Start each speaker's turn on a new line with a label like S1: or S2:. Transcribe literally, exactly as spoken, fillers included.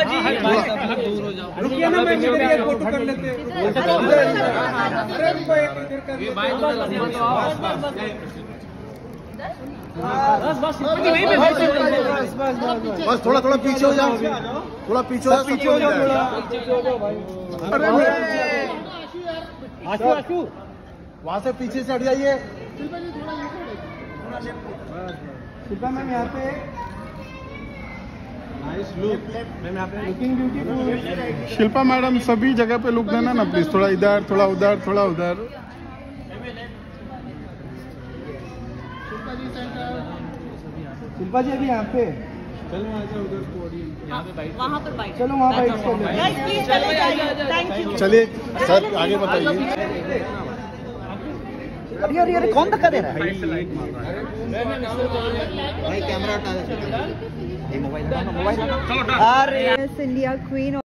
S1: जी रुकिए ना, मैं फोटो कर लेते हैं।
S2: बस थोड़ा थोड़ा पीछे हो जाओ, थोड़ा पीछे हो जाओ, पीछे हो जाओ थोड़ा। आशु आशु वहाँ से पीछे से हट जाइए। शिल्पा मैम यहाँ पे नाइस लुक मैम, यहाँ पे लुकिंग ब्यूटीफुल।
S3: शिल्पा मैडम सभी जगह पे लुक देना ना प्लीज, थोड़ा इधर थोड़ा उधर थोड़ा उधर।
S2: शिल्पा जी अभी यहाँ पे
S1: चलो वहाँ से उधर
S4: वहाँ पर बाइक,
S2: चलो वहाँ बाइक कर लेते। चलिए सर आगे बताइए।
S5: अरे अरे अरे कौन धक्का दे रहा है
S2: भाई? कैमरा हटा दे,
S5: मोबाइल मोबाइल। अरे
S4: इंडिया क्वीन